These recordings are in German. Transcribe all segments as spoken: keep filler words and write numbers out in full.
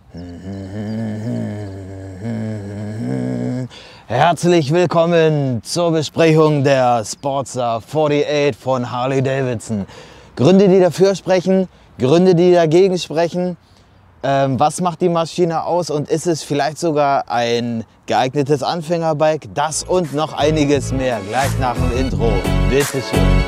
Herzlich willkommen zur Besprechung der Sportster achtundvierzig von Harley Davidson. Gründe, die dafür sprechen, Gründe, die dagegen sprechen. Ähm, was macht die Maschine aus und ist es vielleicht sogar ein geeignetes Anfängerbike? Das und noch einiges mehr gleich nach dem Intro. Bitte schön.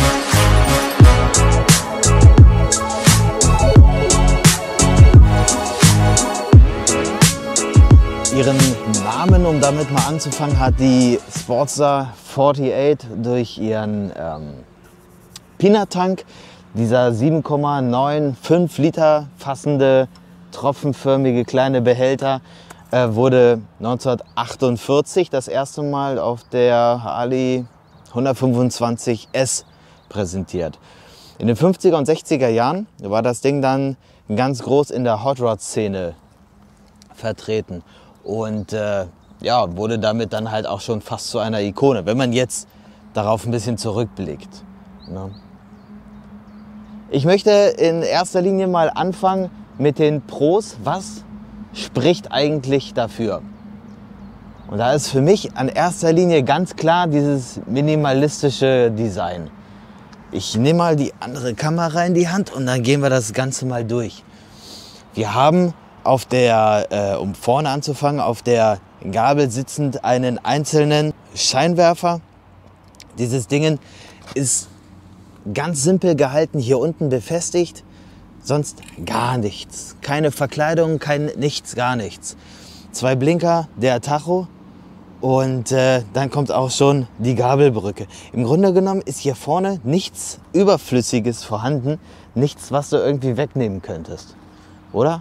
Ihren Namen, um damit mal anzufangen, hat die Sportster achtundvierzig durch ihren ähm, Peanut-Tank. Dieser sieben Komma fünfundneunzig Liter fassende, tropfenförmige kleine Behälter äh, wurde neunzehnhundertachtundvierzig das erste Mal auf der Harley hundertfünfundzwanzig S präsentiert. In den fünfziger und sechziger Jahren war das Ding dann ganz groß in der Hot Rod Szene vertreten. Und äh, ja, wurde damit dann halt auch schon fast zu einer Ikone, wenn man jetzt darauf ein bisschen zurückblickt. Ne? Ich möchte in erster Linie mal anfangen mit den Pros. Was spricht eigentlich dafür? Und da ist für mich an erster Linie ganz klar dieses minimalistische Design. Ich nehme mal die andere Kamera in die Hand und dann gehen wir das Ganze mal durch. Wir haben auf der, äh, um vorne anzufangen, auf der Gabel sitzend einen einzelnen Scheinwerfer. Dieses Ding ist ganz simpel gehalten, hier unten befestigt, sonst gar nichts. Keine Verkleidung, kein nichts, gar nichts. Zwei Blinker, der Tacho und äh, dann kommt auch schon die Gabelbrücke. Im Grunde genommen ist hier vorne nichts Überflüssiges vorhanden, nichts, was du irgendwie wegnehmen könntest, oder?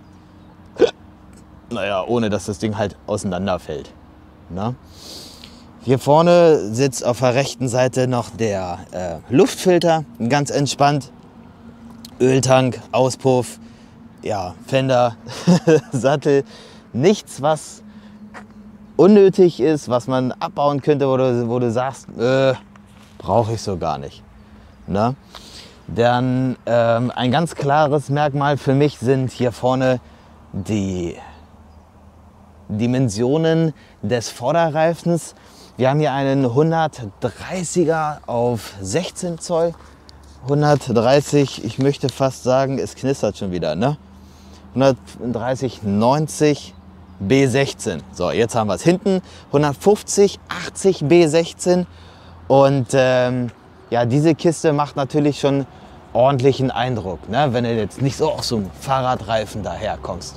Naja, ohne dass das Ding halt auseinanderfällt. Na? Hier vorne sitzt auf der rechten Seite noch der äh, Luftfilter, ganz entspannt. Öltank, Auspuff, ja, Fender, Sattel. Nichts, was unnötig ist, was man abbauen könnte, wo du, wo du sagst, äh, brauche ich so gar nicht. Na? Dann ähm, ein ganz klares Merkmal für mich sind hier vorne die Dimensionen des Vorderreifens. Wir haben hier einen hundertdreißiger auf sechzehn Zoll. hundertdreißig, ich möchte fast sagen, es knistert schon wieder, ne? hundertdreißig neunzig B sechzehn. So, jetzt haben wir es hinten. hundertfünfzig achtzig B sechzehn. Und ähm, ja, diese Kiste macht natürlich schon ordentlichen Eindruck, ne? Wenn du jetzt nicht so auf so einem Fahrradreifen daherkommst.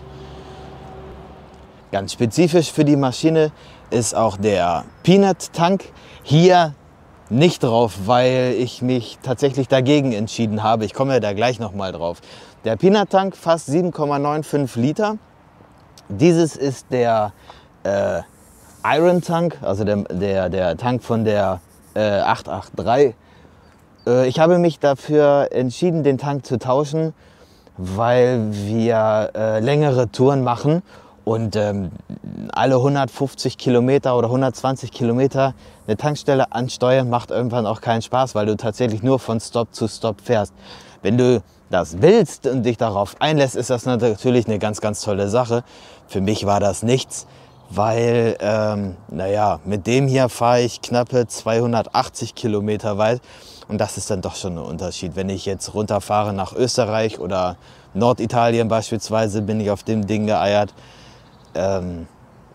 Ganz spezifisch für die Maschine ist auch der Peanut-Tank. Hier nicht drauf, weil ich mich tatsächlich dagegen entschieden habe. Ich komme ja da gleich noch mal drauf. Der Peanut-Tank fasst sieben Komma fünfundneunzig Liter. Dieses ist der äh, Iron-Tank, also der, der, der Tank von der äh, achthundertdreiundachtzig. Äh, ich habe mich dafür entschieden, den Tank zu tauschen, weil wir äh, längere Touren machen. Und ähm, alle hundertfünfzig Kilometer oder hundertzwanzig Kilometer eine Tankstelle ansteuern macht irgendwann auch keinen Spaß, weil du tatsächlich nur von Stop zu Stop fährst. Wenn du das willst und dich darauf einlässt, ist das natürlich eine ganz, ganz tolle Sache. Für mich war das nichts, weil, ähm, naja, mit dem hier fahre ich knappe zweihundertachtzig Kilometer weit. Und das ist dann doch schon ein Unterschied. Wenn ich jetzt runterfahre nach Österreich oder Norditalien beispielsweise, bin ich auf dem Ding geeiert. Ähm,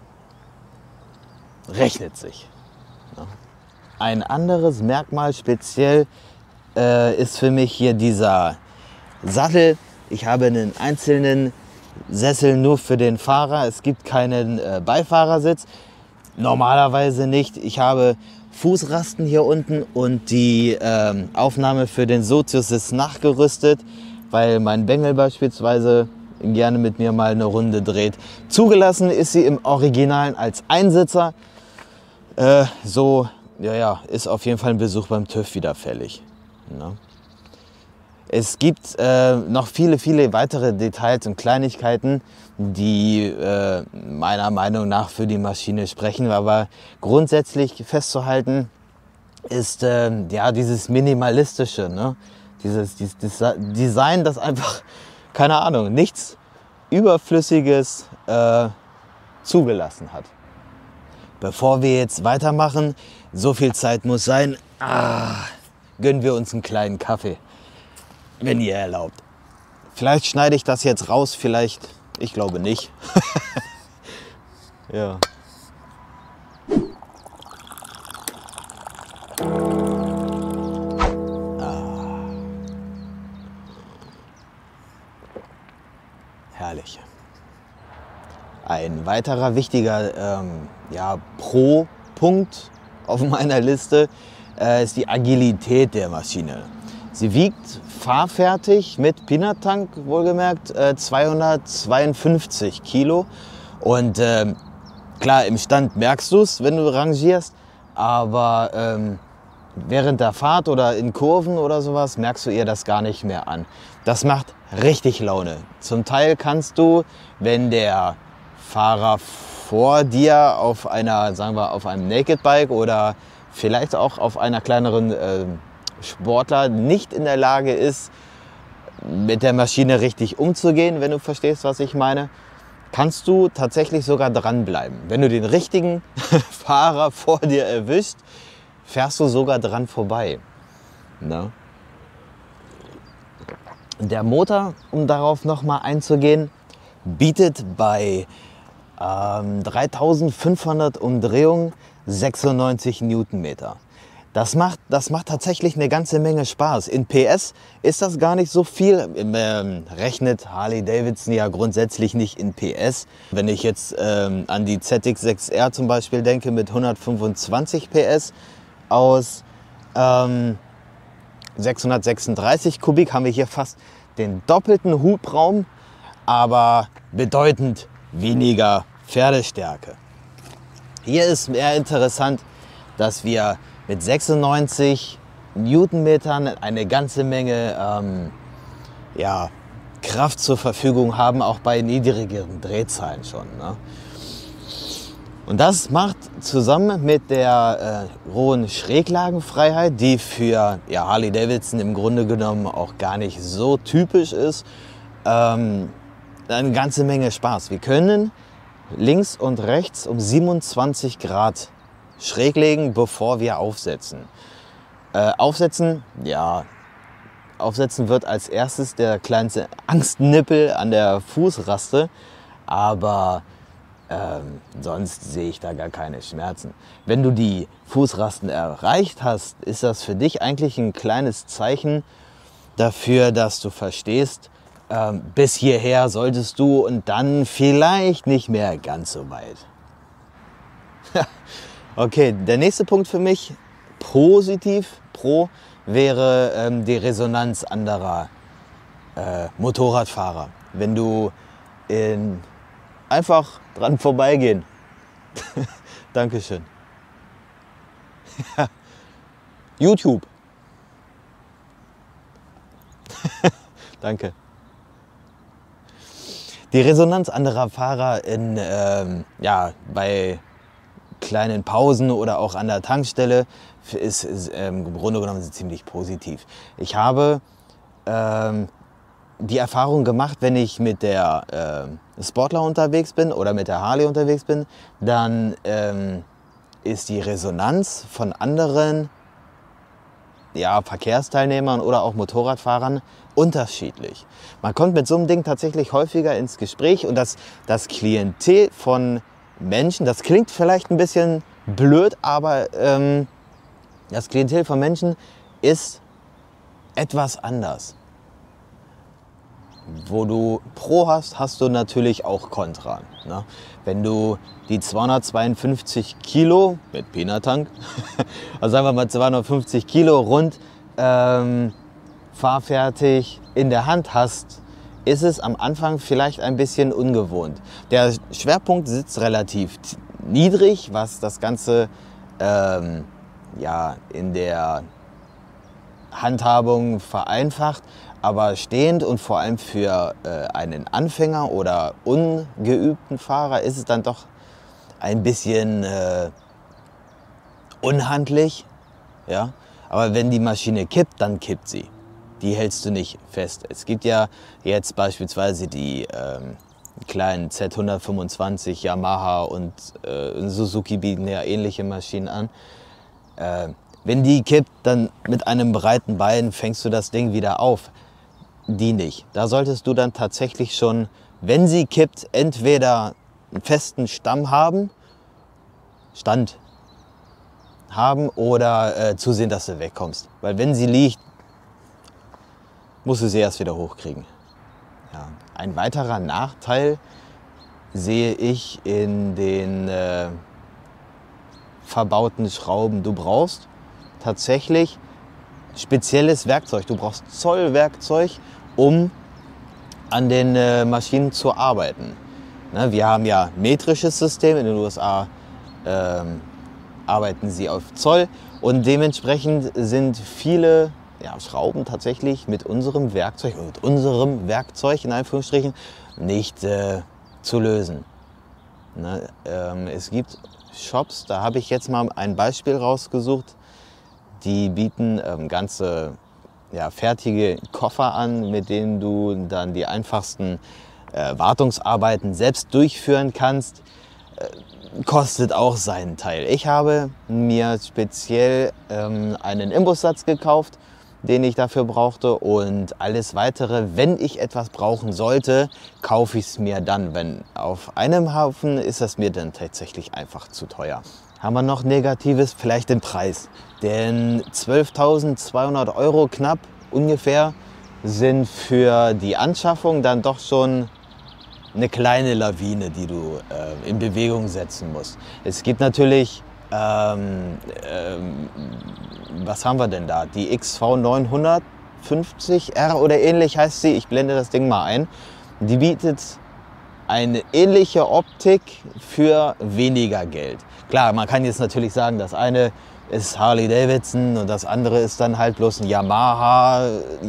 rechnet sich. Ja. Ein anderes Merkmal speziell äh, ist für mich hier dieser Sattel. Ich habe einen einzelnen Sessel nur für den Fahrer. Es gibt keinen äh, Beifahrersitz. Normalerweise nicht. Ich habe Fußrasten hier unten und die ähm, Aufnahme für den Sozius ist nachgerüstet, weil mein Bengel beispielsweise gerne mit mir mal eine Runde dreht. Zugelassen ist sie im Originalen als Einsitzer. Äh, so, ja, ja, ist auf jeden Fall ein Besuch beim TÜV wieder fällig. Ne? Es gibt äh, noch viele, viele weitere Details und Kleinigkeiten, die äh, meiner Meinung nach für die Maschine sprechen. Aber grundsätzlich festzuhalten ist äh, ja, dieses Minimalistische, ne? Dieses, dieses Design, das einfach, keine Ahnung, nichts Überflüssiges äh, zugelassen hat. Bevor wir jetzt weitermachen, so viel Zeit muss sein, ah, gönnen wir uns einen kleinen Kaffee, wenn ihr erlaubt. Vielleicht schneide ich das jetzt raus, vielleicht, ich glaube nicht. Ja. Ah. Herrlich. Ein weiterer wichtiger ähm, ja, Pro-Punkt auf meiner Liste äh, ist die Agilität der Maschine. Sie wiegt fahrfertig mit Peanut-Tank, wohlgemerkt, äh, zweihundertzweiundfünfzig Kilo. Und ähm, klar, im Stand merkst du es, wenn du rangierst, aber ähm, während der Fahrt oder in Kurven oder sowas merkst du ihr das gar nicht mehr an. Das macht richtig Laune. Zum Teil kannst du, wenn der Fahrer vor dir auf einer, sagen wir, auf einem Naked Bike oder vielleicht auch auf einer kleineren äh, Sportler nicht in der Lage ist, mit der Maschine richtig umzugehen, wenn du verstehst, was ich meine, kannst du tatsächlich sogar dranbleiben. Wenn du den richtigen Fahrer vor dir erwischt, fährst du sogar dran vorbei. Ne? Der Motor, um darauf nochmal einzugehen, bietet bei ähm, dreitausendfünfhundert Umdrehungen sechsundneunzig Newtonmeter. Das macht, das macht tatsächlich eine ganze Menge Spaß. In P S ist das gar nicht so viel. Ähm, rechnet Harley Davidson ja grundsätzlich nicht in P S. Wenn ich jetzt ähm, an die Z X sechs R zum Beispiel denke mit hundertfünfundzwanzig P S aus ähm, sechshundertsechsunddreißig Kubik, haben wir hier fast den doppelten Hubraum, aber bedeutend weniger Pferdestärke. Hier ist eher interessant, dass wir mit sechsundneunzig Newtonmetern eine ganze Menge ähm, ja, Kraft zur Verfügung haben, auch bei niedrigeren Drehzahlen schon. Ne? Und das macht zusammen mit der äh, hohen Schräglagenfreiheit, die für ja, Harley Davidson im Grunde genommen auch gar nicht so typisch ist, ähm, eine ganze Menge Spaß. Wir können links und rechts um siebenundzwanzig Grad schräg legen, bevor wir aufsetzen. Äh, aufsetzen, ja, aufsetzen wird als erstes der kleinste Angstnippel an der Fußraste, aber ähm, sonst sehe ich da gar keine Schmerzen. Wenn du die Fußrasten erreicht hast, ist das für dich eigentlich ein kleines Zeichen dafür, dass du verstehst, ähm, bis hierher solltest du und dann vielleicht nicht mehr ganz so weit. Okay, der nächste Punkt für mich, positiv, pro, wäre ähm, die Resonanz anderer äh, Motorradfahrer. Wenn du in, einfach dran vorbeigehen. Dankeschön. YouTube. Danke. Die Resonanz anderer Fahrer in, ähm, ja, bei kleinen Pausen oder auch an der Tankstelle ist, ist ähm, im Grunde genommen ziemlich positiv. Ich habe ähm, die Erfahrung gemacht, wenn ich mit der äh, Sportler unterwegs bin oder mit der Harley unterwegs bin, dann ähm, ist die Resonanz von anderen ja, Verkehrsteilnehmern oder auch Motorradfahrern unterschiedlich. Man kommt mit so einem Ding tatsächlich häufiger ins Gespräch und das, das Klientel von Menschen, das klingt vielleicht ein bisschen blöd, aber ähm, das Klientel von Menschen ist etwas anders. Wo du Pro hast, hast du natürlich auch Contra. Ne? Wenn du die zweihundertzweiundfünfzig Kilo mit Peanut-Tank, also sagen wir mal zweihundertfünfzig Kilo rund ähm, fahrfertig in der Hand hast, ist es am Anfang vielleicht ein bisschen ungewohnt. Der Schwerpunkt sitzt relativ niedrig, was das Ganze ähm, ja, in der Handhabung vereinfacht, aber stehend und vor allem für äh, einen Anfänger oder ungeübten Fahrer ist es dann doch ein bisschen äh, unhandlich. Ja? Aber wenn die Maschine kippt, dann kippt sie. Die hältst du nicht fest. Es gibt ja jetzt beispielsweise die ähm, kleinen Z hundertfünfundzwanzig, Yamaha und äh, Suzuki bieten ja ähnliche Maschinen an. Äh, wenn die kippt, dann mit einem breiten Bein fängst du das Ding wieder auf. Die nicht. Da solltest du dann tatsächlich schon, wenn sie kippt, entweder einen festen Stamm haben, Stand haben oder äh, zusehen, dass du wegkommst. Weil wenn sie liegt, musst du sie erst wieder hochkriegen. Ja. Ein weiterer Nachteil sehe ich in den äh, verbauten Schrauben. Du brauchst tatsächlich spezielles Werkzeug. Du brauchst Zollwerkzeug, um an den äh, Maschinen zu arbeiten. Ne, wir haben ja metrisches System. In den U S A ähm, arbeiten sie auf Zoll und dementsprechend sind viele ja, Schrauben tatsächlich mit unserem Werkzeug, mit unserem Werkzeug in Anführungsstrichen, nicht äh, zu lösen. Ne, ähm, es gibt Shops, da habe ich jetzt mal ein Beispiel rausgesucht, die bieten ähm, ganze ja, fertige Koffer an, mit denen du dann die einfachsten äh, Wartungsarbeiten selbst durchführen kannst. Äh, kostet auch seinen Teil. Ich habe mir speziell ähm, einen Imbussatz gekauft, den ich dafür brauchte, und alles weitere, wenn ich etwas brauchen sollte, kaufe ich es mir dann. Wenn auf einem Haufen ist es mir dann tatsächlich einfach zu teuer. Haben wir noch Negatives? Vielleicht den Preis. Denn zwölftausendzweihundert Euro knapp ungefähr sind für die Anschaffung dann doch schon eine kleine Lawine, die du äh, in Bewegung setzen musst. Es gibt natürlich, ähm, ähm, was haben wir denn da? Die X V neunhundertfünfzig R oder ähnlich heißt sie. Ich blende das Ding mal ein. Die bietet eine ähnliche Optik für weniger Geld. Klar, man kann jetzt natürlich sagen, das eine ist Harley Davidson und das andere ist dann halt bloß ein Yamaha,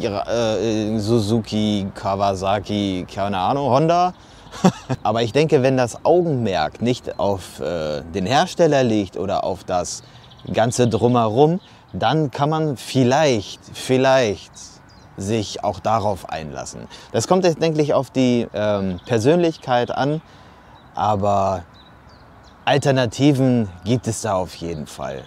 äh, Suzuki, Kawasaki, keine Ahnung, Honda. Aber ich denke, wenn das Augenmerk nicht auf äh, den Hersteller liegt oder auf das Ganze drumherum, dann kann man vielleicht, vielleicht sich auch darauf einlassen. Das kommt jetzt, denke ich, auf die ähm, Persönlichkeit an, aber Alternativen gibt es da auf jeden Fall.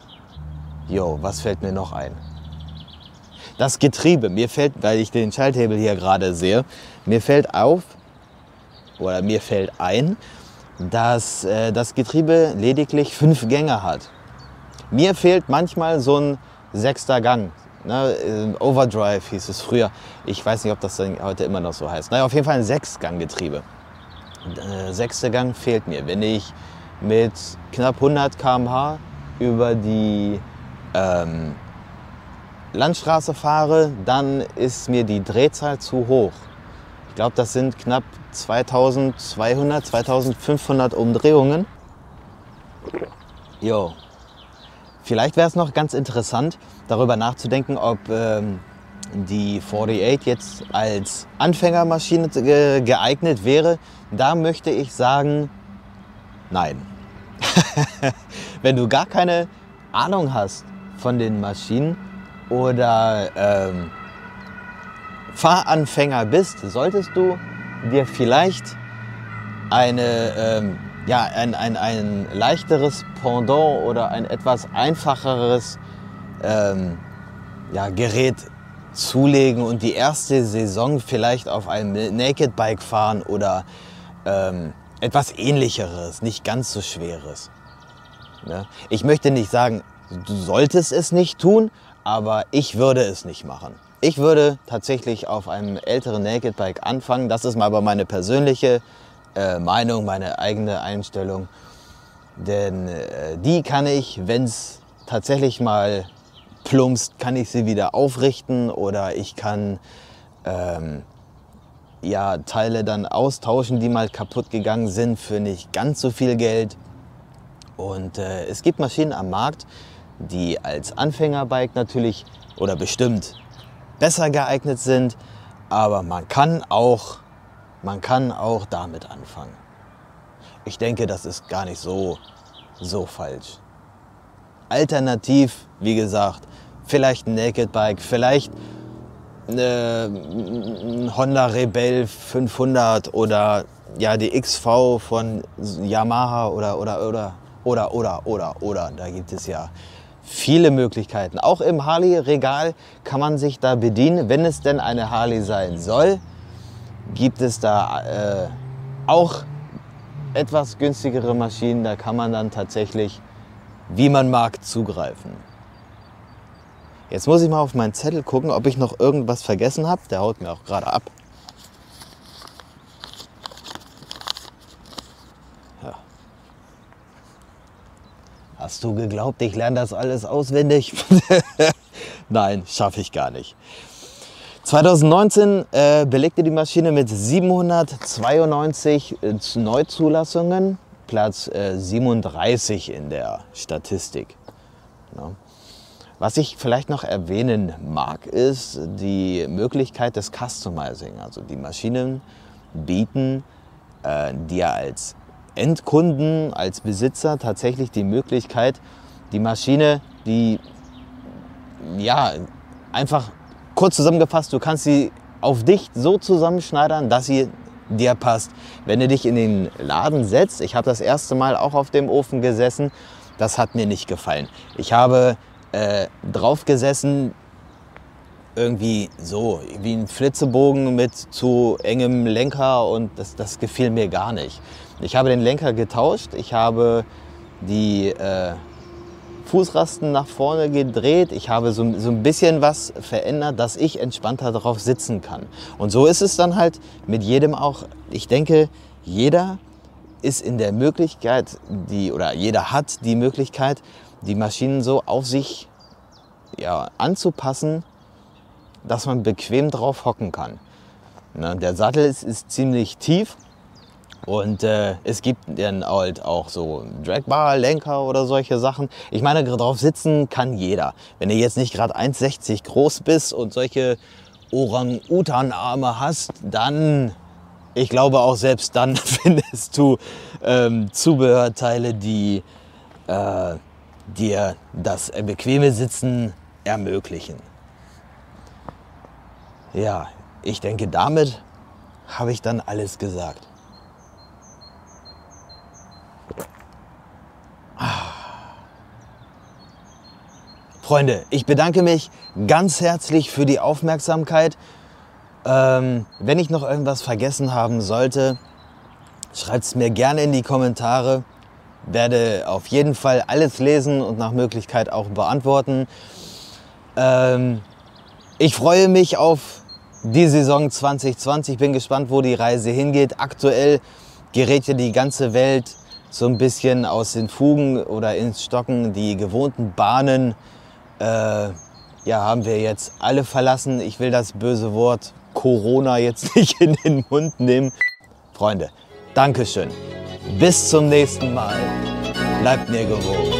Jo, was fällt mir noch ein? Das Getriebe. Mir fällt, weil ich den Schalthebel hier gerade sehe, mir fällt auf, oder mir fällt ein, dass äh, das Getriebe lediglich fünf Gänge hat. Mir fehlt manchmal so ein sechster Gang. Ne? Overdrive hieß es früher. Ich weiß nicht, ob das heute immer noch so heißt. Naja, auf jeden Fall ein Sechsganggetriebe. Der sechste Gang fehlt mir. Wenn ich mit knapp hundert Kilometer pro Stunde über die ähm, Landstraße fahre, dann ist mir die Drehzahl zu hoch. Ich glaube, das sind knapp zweitausendzweihundert, zweitausendfünfhundert Umdrehungen. Jo. Vielleicht wäre es noch ganz interessant, darüber nachzudenken, ob ähm, die achtundvierzig jetzt als Anfängermaschine ge geeignet wäre. Da möchte ich sagen, nein. Wenn du gar keine Ahnung hast von den Maschinen oder ähm, Fahranfänger bist, solltest du dir vielleicht eine, ähm, ja, ein, ein, ein leichteres Pendant oder ein etwas einfacheres ähm, ja, Gerät zulegen und die erste Saison vielleicht auf einem Naked Bike fahren oder ähm, etwas Ähnlicheres, nicht ganz so Schweres. Ne? Ich möchte nicht sagen, du solltest es nicht tun, aber ich würde es nicht machen. Ich würde tatsächlich auf einem älteren Naked Bike anfangen. Das ist mal aber meine persönliche äh, Meinung, meine eigene Einstellung. Denn äh, die kann ich, wenn es tatsächlich mal plumpst, kann ich sie wieder aufrichten oder ich kann ähm, ja, Teile dann austauschen, die mal kaputt gegangen sind für nicht ganz so viel Geld. Und äh, es gibt Maschinen am Markt, die als Anfängerbike natürlich oder bestimmt besser geeignet sind, aber man kann auch, man kann auch damit anfangen. Ich denke, das ist gar nicht so, so falsch. Alternativ, wie gesagt, vielleicht ein Naked Bike, vielleicht eine, ein Honda Rebel fünfhundert oder ja, die X V von Yamaha oder, oder, oder, oder, oder, oder, oder. Da gibt es ja viele Möglichkeiten. Auch im Harley-Regal kann man sich da bedienen. Wenn es denn eine Harley sein soll, gibt es da äh, auch etwas günstigere Maschinen. Da kann man dann tatsächlich, wie man mag, zugreifen. Jetzt muss ich mal auf meinen Zettel gucken, ob ich noch irgendwas vergessen habe. Der haut mir auch gerade ab. Ja. Hast du geglaubt, ich lerne das alles auswendig? Nein, schaffe ich gar nicht. zweitausendneunzehn äh, belegte die Maschine mit siebenhundertzweiundneunzig äh, Neuzulassungen, Platz äh, siebenunddreißig in der Statistik. Ja. Was ich vielleicht noch erwähnen mag, ist die Möglichkeit des Customizing. Also die Maschinen bieten äh, dir als Endkunden, als Besitzer tatsächlich die Möglichkeit, die Maschine, die ja einfach kurz zusammengefasst, du kannst sie auf dich so zusammenschneidern, dass sie dir passt. Wenn du dich in den Laden setzt, ich habe das erste Mal auch auf dem Ofen gesessen, das hat mir nicht gefallen. Ich habe äh, drauf gesessen, irgendwie so wie ein Flitzebogen mit zu engem Lenker und das, das gefiel mir gar nicht. Ich habe den Lenker getauscht, ich habe die äh, Fußrasten nach vorne gedreht, ich habe so, so ein bisschen was verändert, dass ich entspannter drauf sitzen kann. Und so ist es dann halt mit jedem auch. Ich denke, jeder ist in der Möglichkeit, die, oder jeder hat die Möglichkeit, die Maschinen so auf sich ja, anzupassen, dass man bequem drauf hocken kann. Na, der Sattel ist, ist ziemlich tief und äh, es gibt dann halt auch so Dragbar, Lenker oder solche Sachen. Ich meine, drauf sitzen kann jeder. Wenn du jetzt nicht gerade eins sechzig groß bist und solche Orang-Utan-Arme hast, dann, ich glaube auch selbst dann findest du ähm, Zubehörteile, die äh, dir das bequeme Sitzen ermöglichen. Ja, ich denke, damit habe ich dann alles gesagt. Freunde, ich bedanke mich ganz herzlich für die Aufmerksamkeit. Ähm, wenn ich noch irgendwas vergessen haben sollte, schreibt es mir gerne in die Kommentare. Werde auf jeden Fall alles lesen und nach Möglichkeit auch beantworten. Ähm, ich freue mich auf die Saison zwanzig zwanzig. Bin gespannt, wo die Reise hingeht. Aktuell gerät ja die ganze Welt so ein bisschen aus den Fugen oder ins Stocken. Die gewohnten Bahnen äh, ja, haben wir jetzt alle verlassen. Ich will das böse Wort Corona jetzt nicht in den Mund nehmen. Freunde, Dankeschön. Bis zum nächsten Mal. Bleibt mir gewogen.